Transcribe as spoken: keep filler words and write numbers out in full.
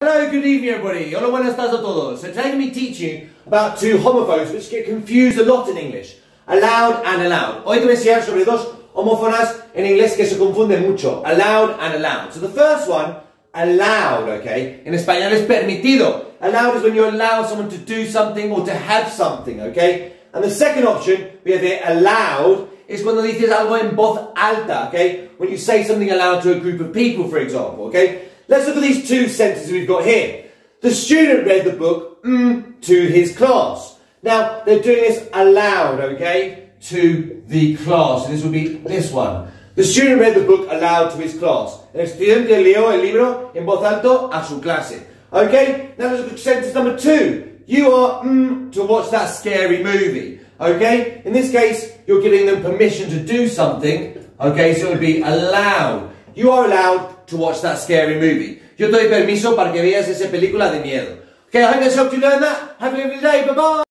Hello, good evening everybody. Hola, buenas tardes a todos. So today I'm going to be teaching about two homophones which get confused a lot in English. Allowed and allowed. Hoy te voy a enseñar sobre dos homófonas en inglés que se confunden mucho. Allowed and allowed. So the first one, allowed, okay? En español es permitido. Allowed is when you allow someone to do something or to have something, okay? And the second option, we have here allowed, is cuando dices algo en voz alta, okay? When you say something aloud to a group of people, for example, okay? Let's look at these two sentences we've got here. The student read the book mm, to his class. Now, they're doing this aloud, okay, to the class. And this will be this one. The student read the book aloud to his class. El estudiante leyó el libro en voz alta a su clase. Okay? Now let's look at sentence number two. You are mm, to watch that scary movie. Okay? In this case, you're giving them permission to do something. Okay? So it would be allowed. You are allowed to watch that scary movie. Yo te doy permiso para que veas esa película de miedo. Okay, I hope that's helped you learn that. Have a lovely day. Bye-bye.